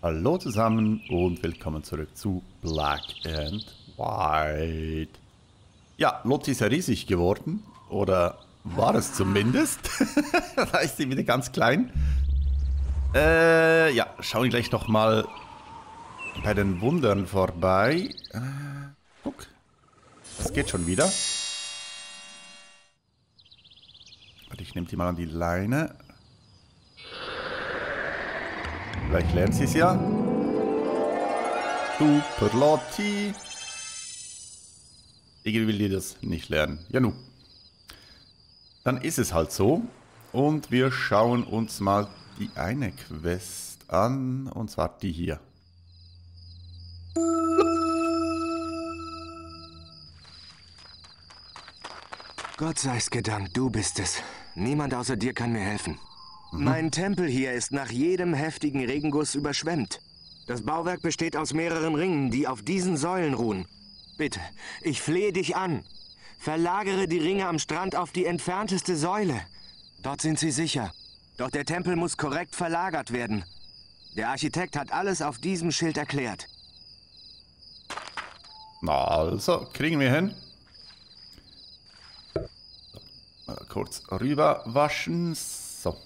Hallo zusammen und willkommen zurück zu Black and White. Ja, Lotti ist ja riesig geworden, oder war es zumindest. Da ist sie wieder ganz klein. Ja, schauen wir gleich nochmal bei den Wundern vorbei. Guck, das geht schon wieder. Warte, ich nehme die mal an die Leine. Vielleicht lernt sie es ja. Super Lotti. Irgendwie will die das nicht lernen. Ja, nu. Dann ist es halt so. Und wir schauen uns mal die eine Quest an. Und zwar die hier. Gott sei's gedankt, du bist es. Niemand außer dir kann mir helfen. Mein Tempel hier ist nach jedem heftigen Regenguss überschwemmt. Das Bauwerk besteht aus mehreren Ringen, die auf diesen Säulen ruhen. Bitte, ich flehe dich an. Verlagere die Ringe am Strand auf die entfernteste Säule. Dort sind sie sicher. Doch der Tempel muss korrekt verlagert werden. Der Architekt hat alles auf diesem Schild erklärt. Na also, kriegen wir hin. Mal kurz rüber waschen. So.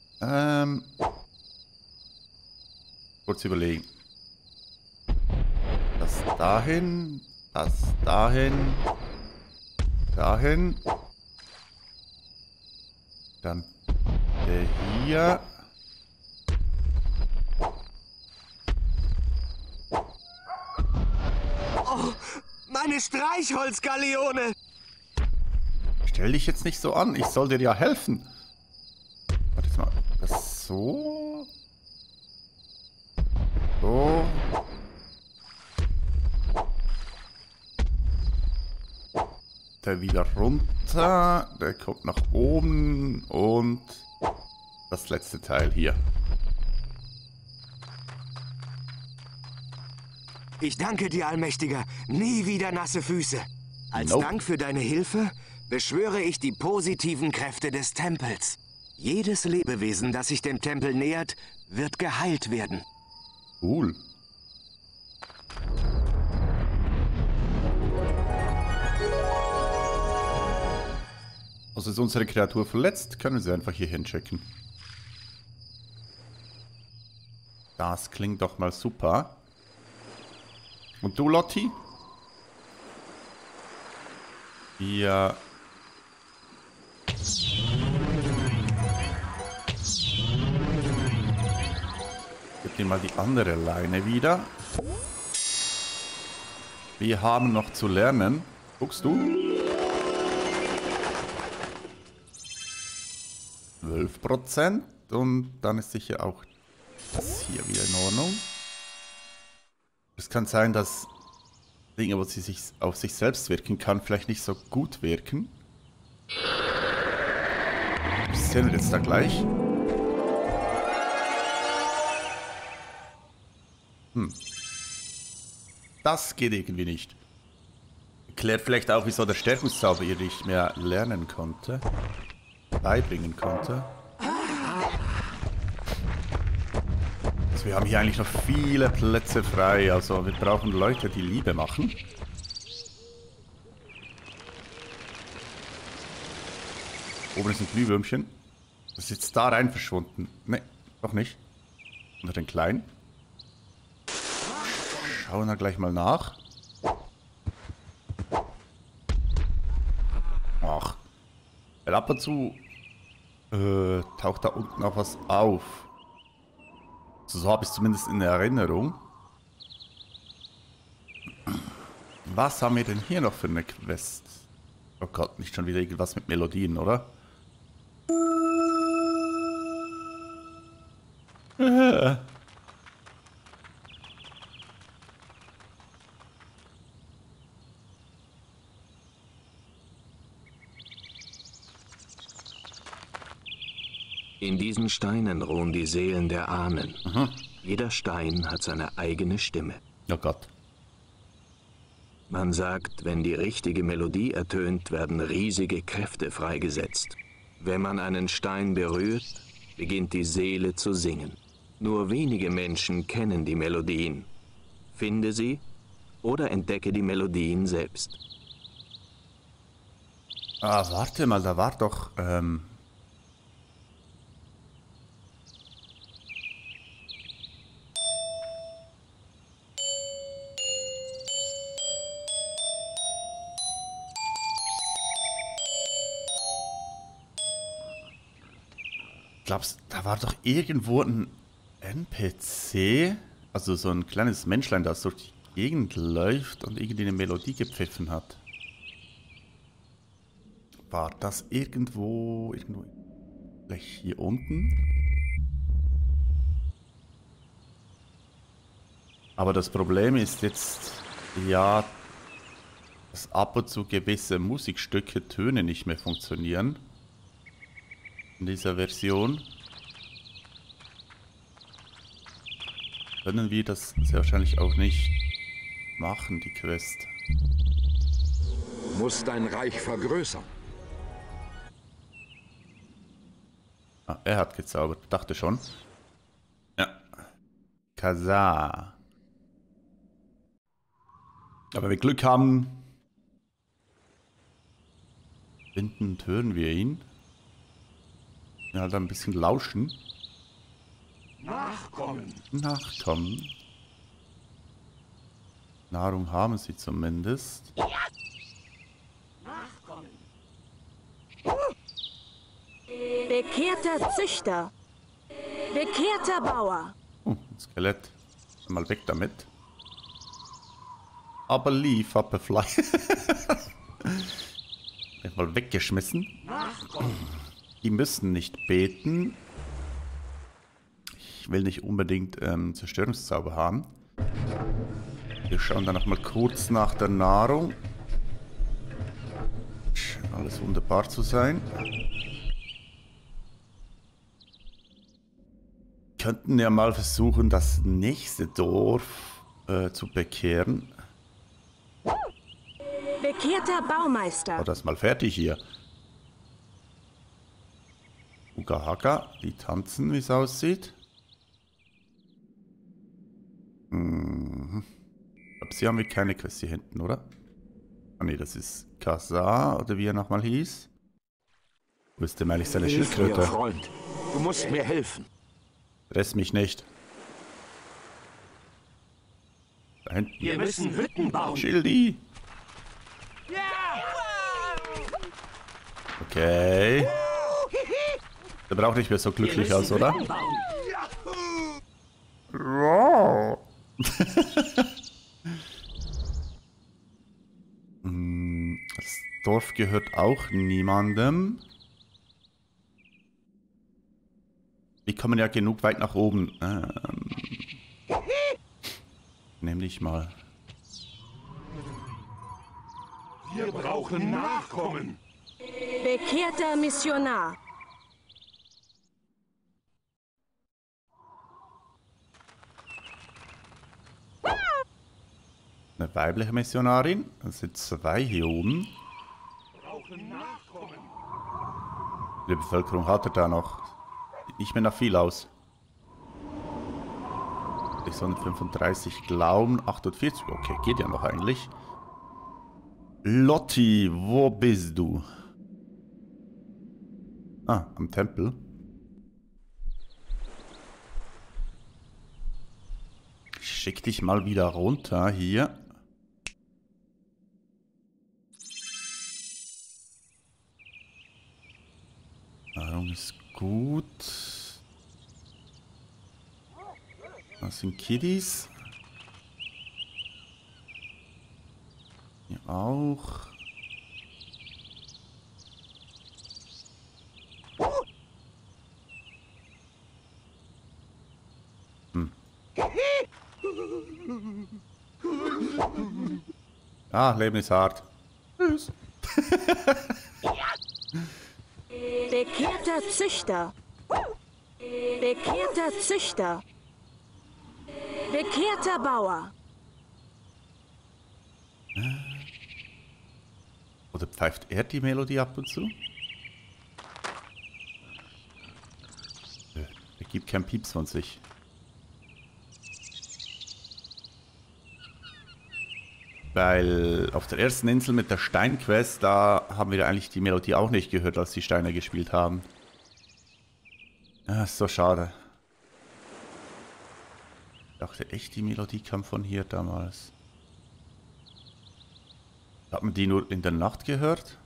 Kurz überlegen. Das dahin. Das dahin. Dahin. Dann der hier. Oh, meine Streichholzgaleone! Stell dich jetzt nicht so an, ich soll dir ja helfen. Warte jetzt mal, das so. So. Der wieder runter, der kommt nach oben und das letzte Teil hier. Ich danke dir, Allmächtiger. Nie wieder nasse Füße. Als Nope. Dank für deine Hilfe beschwöre ich die positiven Kräfte des Tempels. Jedes Lebewesen, das sich dem Tempel nähert, wird geheilt werden. Cool. Also ist unsere Kreatur verletzt, können wir sie einfach hier hinschicken. Das klingt doch mal super. Und du, Lotti? Ja. Gib dir mal die andere Leine wieder. Wir haben noch zu lernen. Guckst du? 12%. Und dann ist sicher auch das hier wieder in Ordnung. Es kann sein, dass Dinge, wo sie sich auf sich selbst wirken kann, vielleicht nicht so gut wirken. Das sehen wir jetzt da gleich. Das geht irgendwie nicht. Erklärt vielleicht auch, wieso der Stärkungszauber ihr nicht mehr lernen konnte. Beibringen konnte. Also wir haben hier eigentlich noch viele Plätze frei. Also wir brauchen Leute, die Liebe machen. Oben ist ein Glühwürmchen. Das ist jetzt da rein verschwunden. Ne, doch nicht. Unter den Kleinen. Schauen wir gleich mal nach. Ach. Weil ab und zu taucht da unten auch was auf. So habe ich es zumindest in Erinnerung. Was haben wir denn hier noch für eine Quest? Oh Gott, nicht schon wieder irgendwas mit Melodien, oder? In diesen Steinen ruhen die Seelen der Ahnen. Jeder Stein hat seine eigene Stimme. Oh Gott. Man sagt, wenn die richtige Melodie ertönt, werden riesige Kräfte freigesetzt. Wenn man einen Stein berührt, beginnt die Seele zu singen. Nur wenige Menschen kennen die Melodien. Finde sie oder entdecke die Melodien selbst. Ah, warte mal, da war doch, glaubst, da war doch irgendwo ein NPC, also so ein kleines Menschlein, das durch die Gegend läuft und irgendwie eine Melodie gepfiffen hat. War das irgendwo vielleicht hier unten? Aber das Problem ist jetzt, ja, dass ab und zu gewisse Musikstücke, Töne nicht mehr funktionieren. In dieser Version. Können wir das sehr wahrscheinlich auch nicht machen, die Quest. Du musst dein Reich vergrößern. Ah, er hat gezaubert, dachte schon. Ja. Kazaa. Aber wenn wir Glück haben, finden und hören wir ihn. Ja, halt ein bisschen lauschen. Nachkommen. Nachkommen. Nahrung haben sie zumindest. Nachkommen. Bekehrter Züchter. Bekehrter Bauer. Ein Skelett. Mal weg damit. Aber leave up a fly. Mal weggeschmissen. Die müssen nicht beten. Ich will nicht unbedingt Zerstörungszauber haben. Wir schauen dann noch mal kurz nach der Nahrung. Scheint alles wunderbar zu sein. Könnten ja mal versuchen, das nächste Dorf zu bekehren. Bekehrter Baumeister. Oh, das ist mal fertig hier. Ugahaka, die tanzen, wie es aussieht. Ich glaube, sie haben wir keine Quest hier hinten, oder? Ah ne, das ist Kazaa, oder wie er nochmal hieß. Wo ist denn eigentlich seine Hilf mir, Schildkröte? Freund. Du musst mir helfen. Stress mich nicht. Da hinten. Wir müssen Hütten bauen. Schildi! Okay. Der braucht nicht mehr so glücklich aus, oder? Das Dorf gehört auch niemandem. Wir kommen ja genug weit nach oben. Nämlich mal. Wir brauchen Nachkommen. Bekehrter Missionar. Eine weibliche Missionarin. Das sind zwei hier oben. Brauchen Nachkommen. Die Bevölkerung hat er da noch. Sieht nicht mehr nach viel aus. 635 Glauben, 48. Okay, geht ja noch eigentlich. Lotti, wo bist du? Ah, am Tempel. Ich schick dich mal wieder runter hier. Nahrung ist gut. Das sind Kiddies. Hier auch. Ah, Leben ist hart. Tschüss. Bekehrter Züchter. Bekehrter Züchter. Bekehrter Bauer. Oder pfeift er die Melodie ab und zu? Er gibt keinen Pieps von sich. Weil auf der ersten Insel mit der Steinquest, da haben wir eigentlich die Melodie auch nicht gehört, als die Steine gespielt haben. Ja, ist so schade. Ich dachte echt, die Melodie kam von hier damals. Hat man die nur in der Nacht gehört?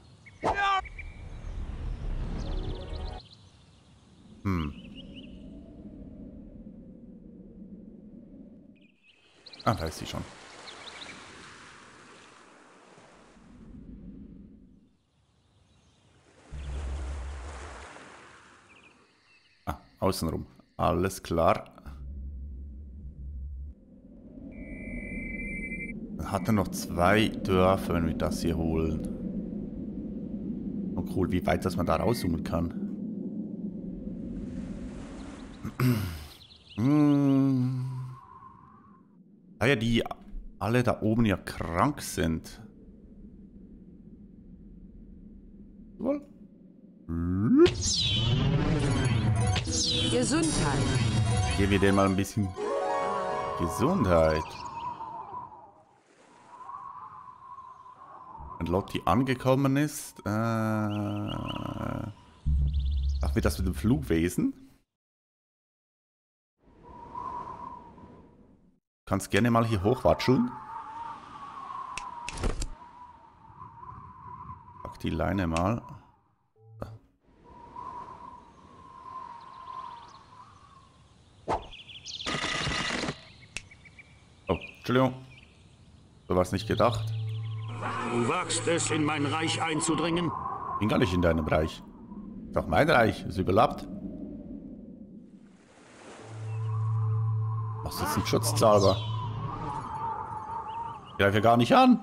Ah, da ist sie schon. Ah, außenrum. Alles klar. Dann hat er noch 2 Dörfer, wenn wir das hier holen. Oh cool, wie weit, dass man da rauszoomen kann. Da ja die alle da oben ja krank sind. Wohl. Gesundheit. Geben wir denen mal ein bisschen Gesundheit. Wenn Lotti angekommen ist. Ach, wie das mit dem Flugwesen? Kannst gerne mal hier hochwatscheln. Pack die Leine mal. Oh, Entschuldigung. So war es nicht gedacht. Du wagst es, in mein Reich einzudringen? Bin gar nicht in deinem Reich. Ist doch mein Reich. Ist überlappt. Machst jetzt einen Schutzzauber. Greif ja gar nicht an.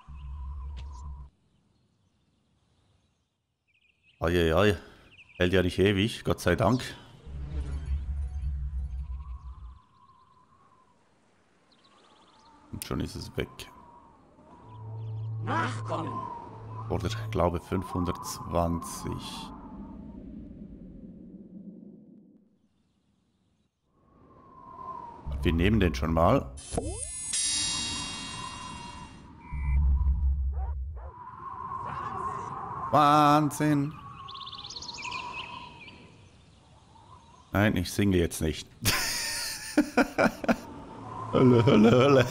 Eieiei. Hält ja nicht ewig, Gott sei Dank. Und schon ist es weg. Nachkommen. Oder ich glaube 520. Wir nehmen den schon mal. Wahnsinn. Nein, ich singe jetzt nicht. Hölle, Hölle, Hölle.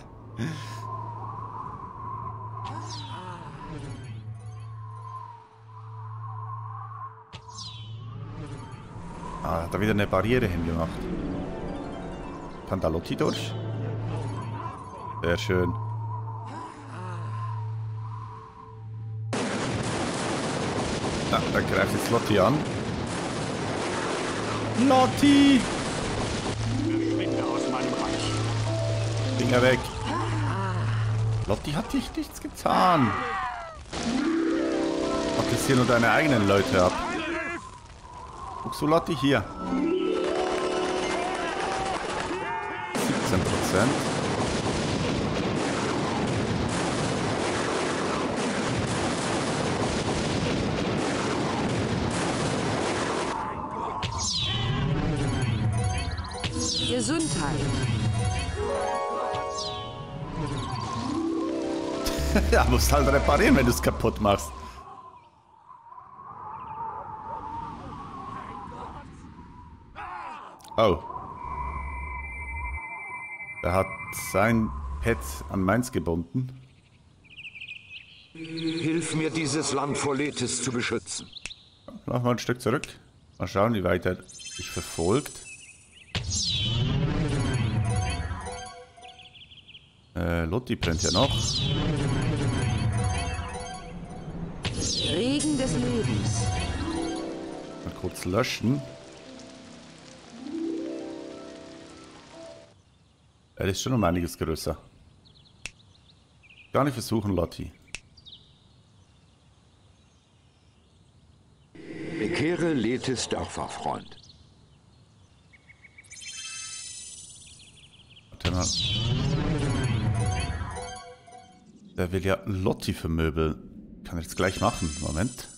Ah, hat er wieder eine Barriere hingemacht. Kann da Lotti durch? Sehr schön. Na, da greift jetzt Lotti an. Lotti! Verschwinde aus meinem Reich. Finger weg. Lotti hat dich nichts getan. Mach jetzt hier nur deine eigenen Leute ab. Guckst du Lotti hier? 17%. Gesundheit. Ja, musst halt reparieren, wenn du es kaputt machst. Oh. Er hat sein Pet an meins gebunden. Hilf mir, dieses Land vor Lethis zu beschützen. Lauf mal ein Stück zurück. Mal schauen, wie weit er dich verfolgt. Lotti brennt ja noch. Regen des Lebens. Mal kurz löschen. Er ist schon um einiges größer. Gar nicht versuchen, Lotti. Bekehre Lethis Dörferfreund. Warte mal. Der will ja Lotti vermöbeln. Kann er jetzt gleich machen. Moment.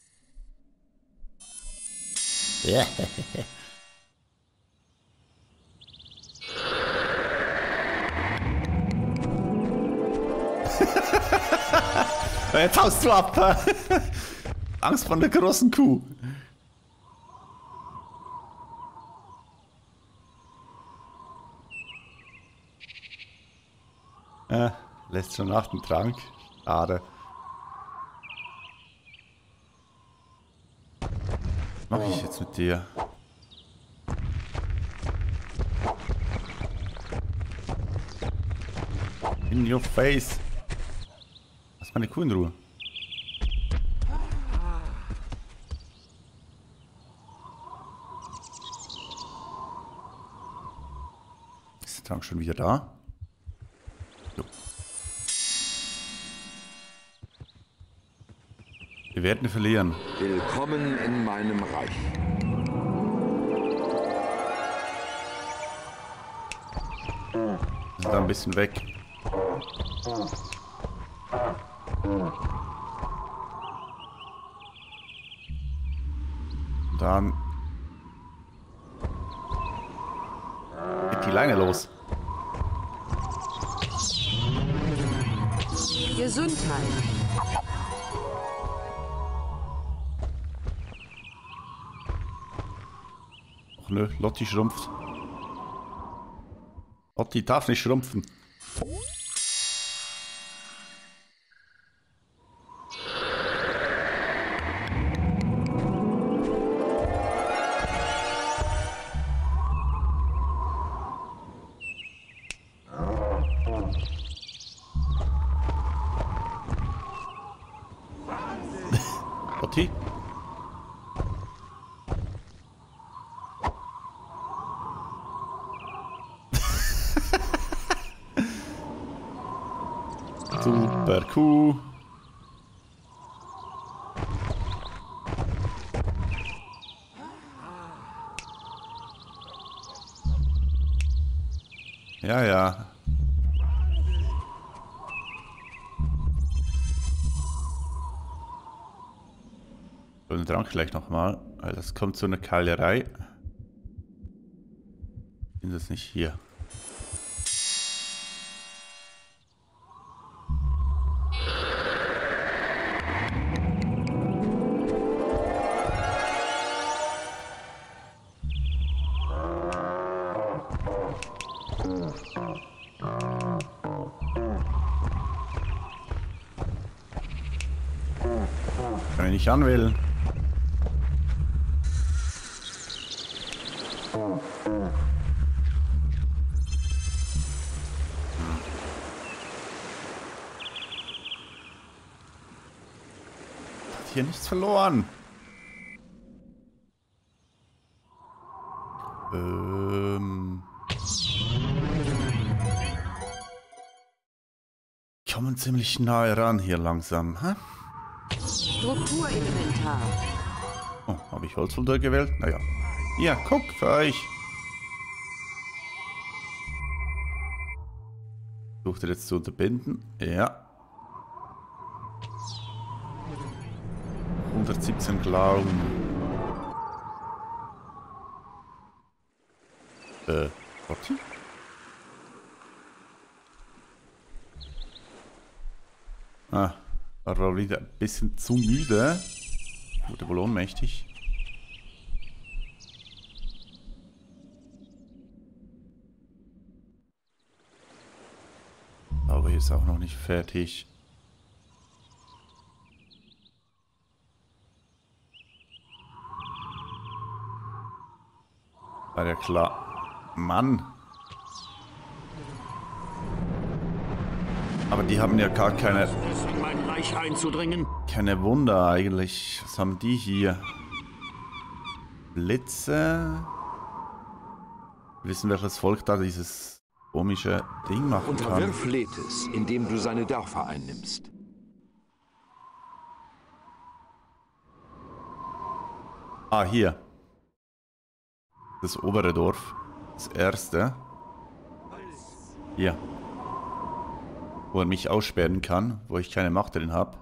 Ja. Jetzt haust du ab! Angst vor der großen Kuh. Lässt schon nach dem Trank. Schade. Was mache ich jetzt mit dir? In your face. Lass meine Kuh in Ruhe. Ist der Trank schon wieder da? Jo. Wir werden verlieren. Willkommen in meinem Reich. Wir sind da ein bisschen weg. Und dann geht die Leine los. Gesundheit. Ach nö, Lotti schrumpft. Lotti darf nicht schrumpfen. Lotti? Super Kuh. Ja, ja. Den Trank gleich nochmal, weil das kommt zu einer Keilerei. Sind das nicht hier? Kann ich nicht anwählen. Hat hier nichts verloren. Kommen ziemlich nahe ran hier langsam, hä? Strukturinventar. Oh, habe ich Holzfolder gewählt? Naja. Ja, guck, für euch. Sucht ihr jetzt zu unterbinden? Ja. 117 Glauben. Warte. Ah, war wieder ein bisschen zu müde. Wurde wohl ohnmächtig. Aber hier ist auch noch nicht fertig. War ja klar. Mann. Aber die haben ja gar keine... In mein Reich einzudringen. Keine Wunder eigentlich. Was haben die hier? Blitze. Wir wissen, welches Volk da dieses komische Ding machen kann. Unterwirf Letis, indem du seine Dörfer einnimmst. Ah, hier. Das obere Dorf. Das erste. Hier. Wo er mich aussperren kann, wo ich keine Macht drin habe.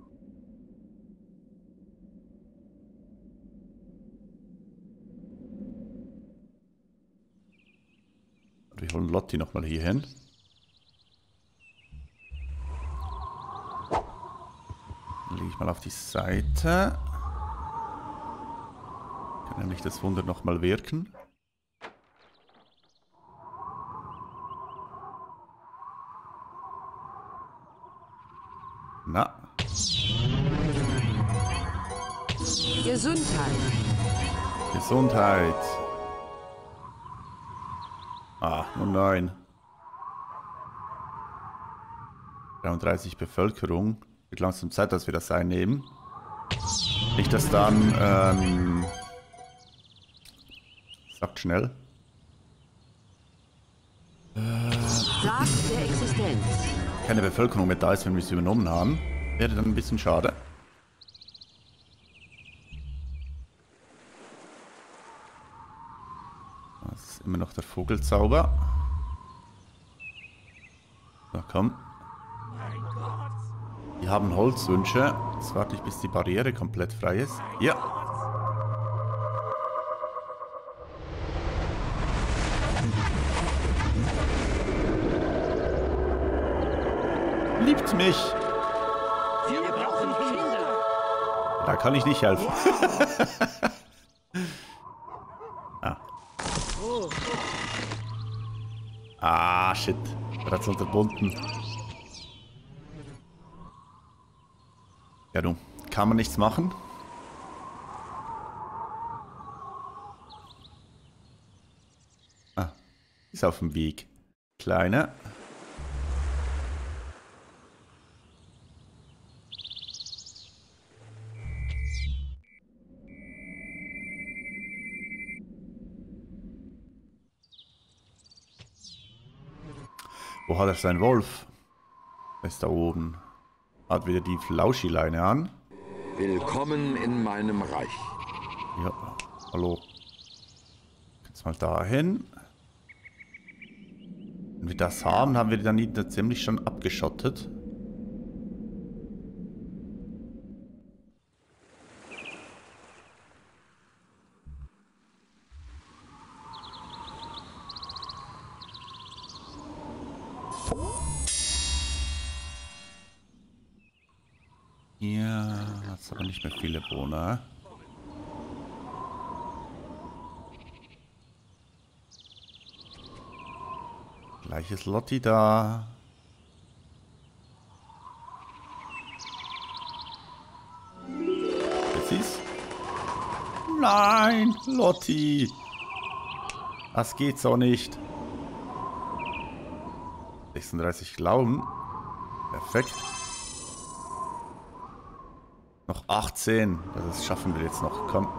Wir holen Lotti nochmal hier hin. auf die Seite. Kann nämlich das Wunder nochmal wirken. Na. Gesundheit. Gesundheit. Ah, nur 9. 33 Bevölkerung. Wird langsam Zeit, dass wir das einnehmen. Nicht, dass dann, sagt schnell. Sarg der Existenz. Keine Bevölkerung mehr da ist, wenn wir es übernommen haben. Wäre dann ein bisschen schade. Das ist immer noch der Vogelzauber. So, komm. Wir haben Holzwünsche. Jetzt warte ich, bis die Barriere komplett frei ist. Ja. Liebt mich. Wir brauchen Kinder. Da kann ich nicht helfen. Ah. Ah, shit. Er hat's unterbunden. Ja, du. Kann man nichts machen. Ah. Ist auf dem Weg. Kleine. Wo hat er seinen Wolf? Er ist da oben. Hat wieder die Flauschi-Leine an. Willkommen in meinem Reich. Ja, hallo. Jetzt mal dahin. Wenn wir das haben, haben wir die dann ziemlich schon abgeschottet. Ja, jetzt aber nicht mehr viele Bewohner. Gleich ist Lotti da. Jetzt siehst du? Nein, Lotti. Das geht so nicht. 36 Glauben. Perfekt. Noch 18. Das schaffen wir jetzt noch. Komm.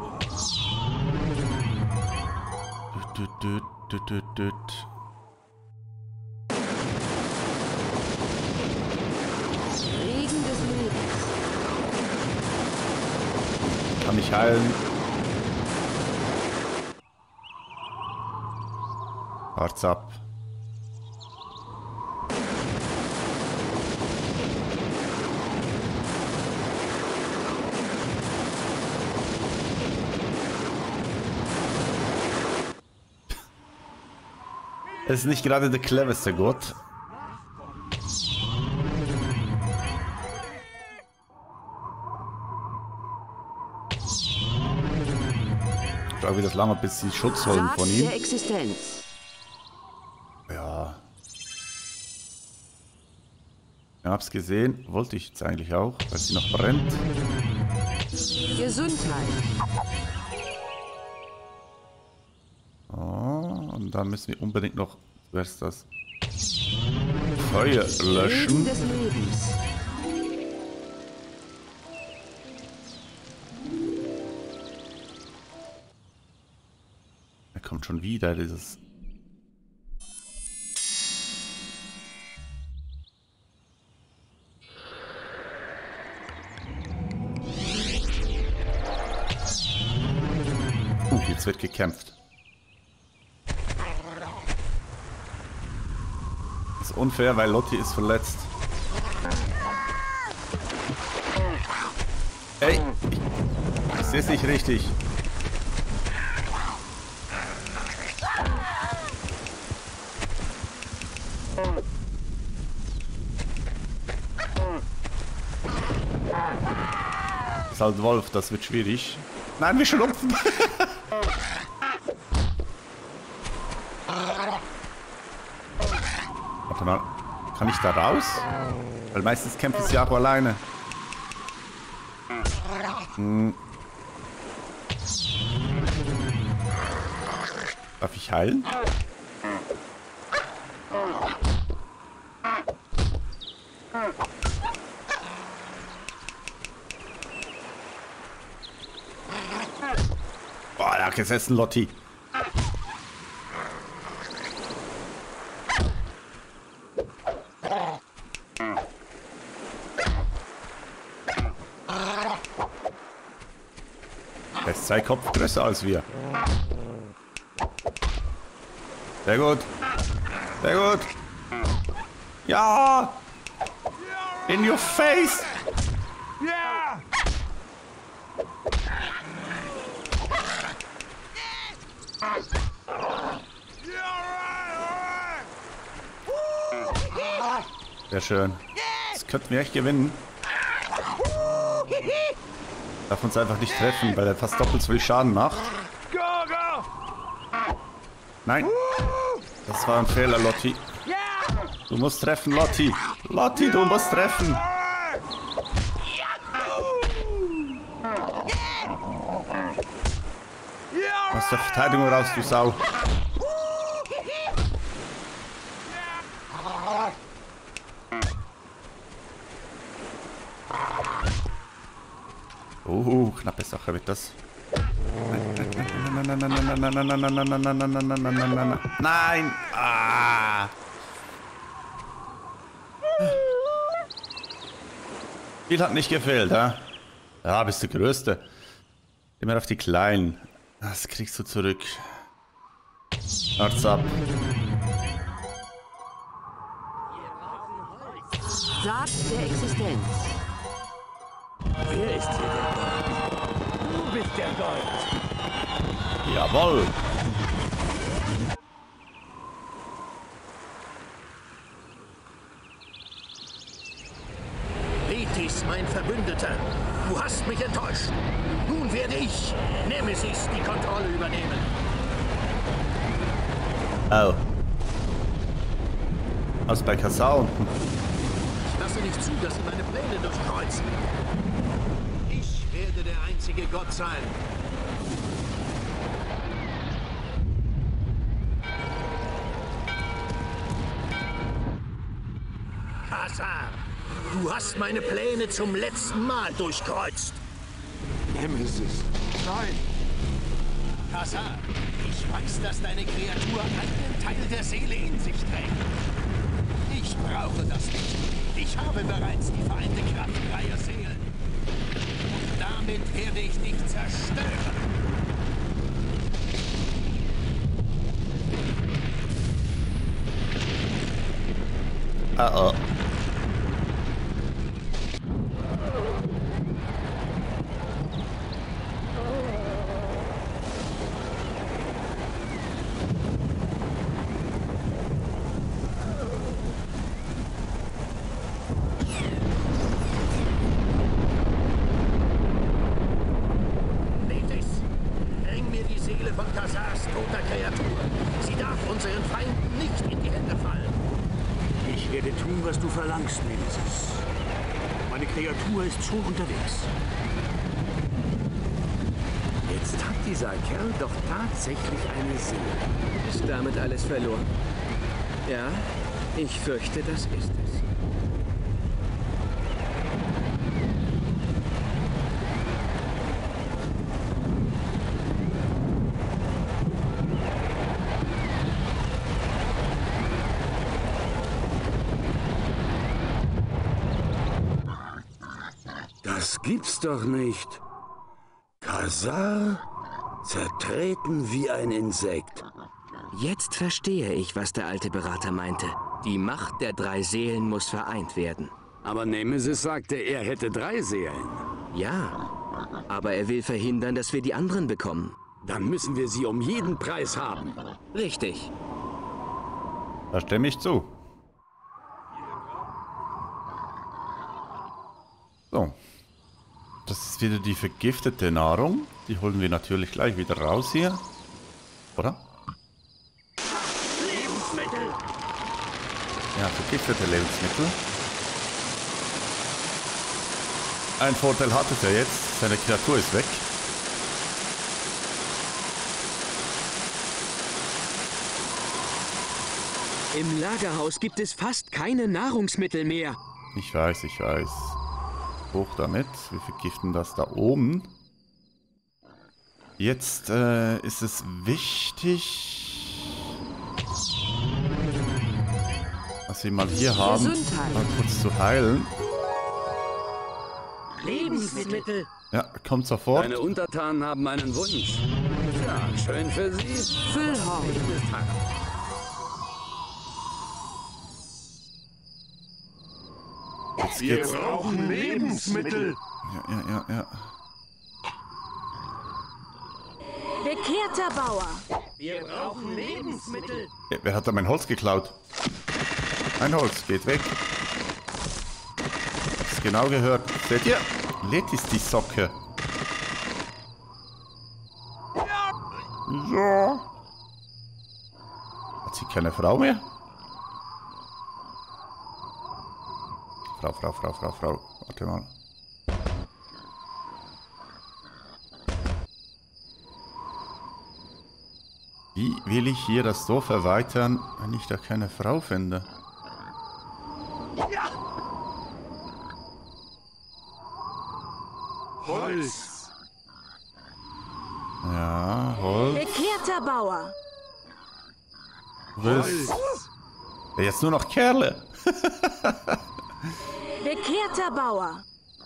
Regen des Lebens. Kann mich heilen. Wart's ab. Es ist nicht gerade der cleverste Gott. Ich frage, wie das lange, bis sie Schutz holen Sarg von ihm. der Existenz. Ja. Ich hab's gesehen. Wollte ich jetzt eigentlich auch, weil sie noch brennt. Gesundheit. Oh, und dann müssen wir unbedingt noch zuerst das Feuer Regen löschen. des Lebens. Da kommt schon wieder dieses... Jetzt wird gekämpft. Das ist unfair, weil Lotti ist verletzt. Ey, ich sehe es nicht richtig. halt Wolf, das wird schwierig. Nein, wir schlupfen. Warte mal, kann ich da raus? Weil meistens kämpfen sie auch alleine. Darf ich heilen? Boah, da gesessen, Lotti. Er ist 2 Kopf größer als wir. Sehr gut. Sehr gut. Ja! In your face! Sehr schön. Das könnten wir echt gewinnen. Darf uns einfach nicht treffen, weil er fast doppelt so viel Schaden macht. Nein. Das war ein Fehler, Lotti. Du musst treffen, Lotti. Lotti, du musst treffen. Aus der Verteidigung raus, du Sau. Knappe Sache wird das. Nein! Ah! Viel hat nicht gefehlt, ha? Ja, bist du Größte. Immer auf die Kleinen. Das kriegst du zurück. Hart's ab. Saat der Existenz. Wer ist hier der Gott? Du bist der Gott. Jawohl. Thetis, mein Verbündeter, du hast mich enttäuscht. Nun werde ich, Nemesis, die Kontrolle übernehmen. Oh. Aus bei Kassau. Ich lasse nicht zu, dass sie meine Pläne durchkreuzen. Ich werde der einzige Gott sein. Kassar, du hast meine Pläne zum letzten Mal durchkreuzt. Nemesis. Nein. Kassar, ich weiß, dass deine Kreatur einen Teil der Seele in sich trägt. Ich brauche das nicht. Ich habe bereits die vereinte Kraft dreier Seelen. Und damit werde ich dich zerstören. Oh. Thetis, bring mir die Seele von Kassars toter Kreatur. Sie darf unseren Feinden nicht in die Hände fallen. Ich werde tun, was du verlangst, Nemesis. Meine Kreatur ist schon unterwegs. Jetzt hat dieser Kerl doch tatsächlich eine Seele. Ist damit alles verloren? Ja, ich fürchte, das ist es. Das gibt's doch nicht. Kassar zertreten wie ein Insekt. Jetzt verstehe ich, was der alte Berater meinte. Die Macht der drei Seelen muss vereint werden. Aber Nemesis sagte, er hätte 3 Seelen. Ja, aber er will verhindern, dass wir die anderen bekommen. Dann müssen wir sie um jeden Preis haben. Richtig. Da stimme ich zu. So. Das ist ist wieder die vergiftete Nahrung. Die holen wir natürlich gleich wieder raus hier. Oder? Lebensmittel! Ja, vergiftete Lebensmittel. Ein Vorteil hat es ja jetzt. Seine Kreatur ist weg. Im Lagerhaus gibt es fast keine Nahrungsmittel mehr. Ich weiß, ich weiß. Hoch damit. Wir vergiften das da oben. Jetzt ist es wichtig, was wir mal hier haben, mal kurz zu heilen. Lebensmittel. Ja, kommt sofort. Deine Untertanen haben einen Wunsch. Ja, schön für sie. Füllhorn. Jetzt Wir geht's. brauchen Lebensmittel. Ja. Bekehrter Bauer. Wir brauchen Lebensmittel. Ja, wer hat da mein Holz geklaut? Mein Holz geht weg. Ist genau gehört. Seht ihr? Lädt ist die Socke. So. Hat sie keine Frau mehr? Frau. Warte mal. Wie will ich hier das Dorf erweitern, wenn ich da keine Frau finde? Holz. Ja, Holz. Bekehrter Bauer. Holz. Ja, jetzt nur noch Kerle. Bekehrter Bauer.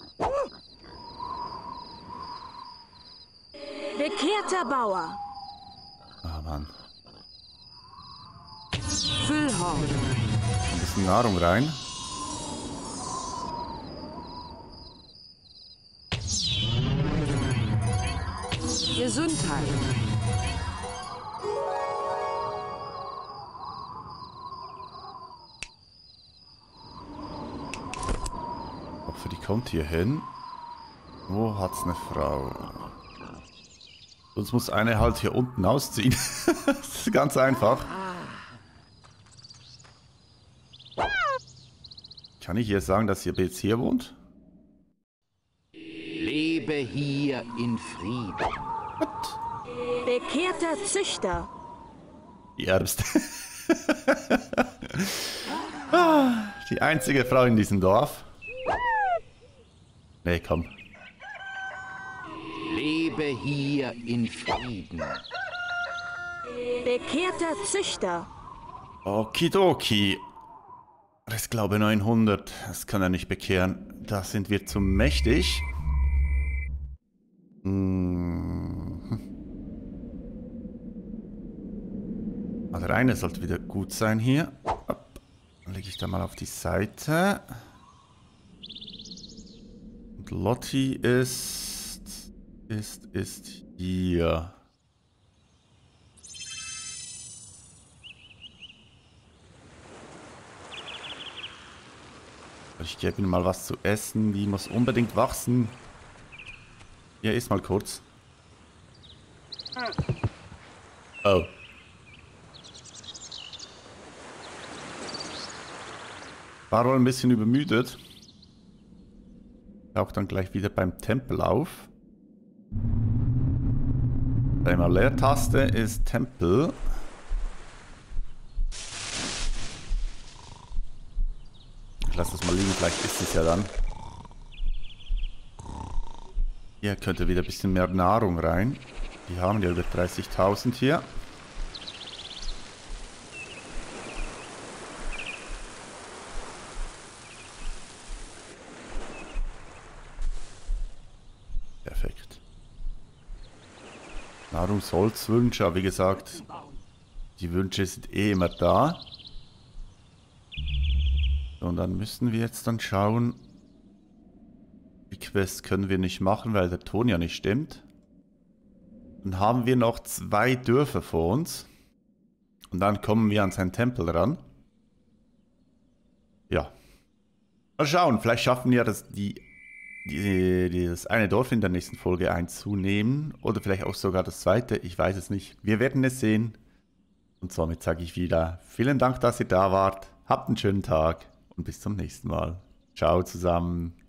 Bekehrter Bauer. Ah, Mann. Füllhorn. Ein bisschen Nahrung rein. Gesundheit. Hoffe, die kommt hier hin. Wo hat's eine Frau? Sonst muss eine halt hier unten ausziehen. Das ist ganz einfach. Kann ich ihr sagen, dass ihr jetzt hier wohnt? Lebe hier in Frieden. Bekehrter Züchter. Die Ärmste. Die einzige Frau in diesem Dorf. Nee, komm. Lebe hier in Frieden. Bekehrter Züchter. Okidoki. Ich glaube 900. Das kann er nicht bekehren. Da sind wir zu mächtig. Also der eine sollte wieder gut sein hier. Dann lege ich da mal auf die Seite. Und Lotti ist hier. Ich gebe ihm mal was zu essen. Die muss unbedingt wachsen. Ja, isst mal kurz. Oh. War wohl ein bisschen übermüdet. Taucht dann gleich wieder beim Tempel auf. Einmal Leertaste ist Tempel. Ich lasse das mal liegen, vielleicht ist es ja dann. Hier könnte wieder ein bisschen mehr Nahrung rein. Die haben ja über 30.000 hier. Perfekt. Nahrungsholzwünsche, aber wie gesagt, die Wünsche sind eh immer da. Und dann müssen wir jetzt dann schauen. Die Quest können wir nicht machen, weil der Ton ja nicht stimmt. Dann haben wir noch 2 Dörfer vor uns. Und dann kommen wir an seinen Tempel ran. Ja. Mal schauen, vielleicht schaffen wir das die das eine Dorf in der nächsten Folge einzunehmen. Oder vielleicht auch sogar das zweite. Ich weiß es nicht. Wir werden es sehen. Und somit sage ich wieder, vielen Dank, dass ihr da wart. Habt einen schönen Tag und bis zum nächsten Mal. Ciao zusammen.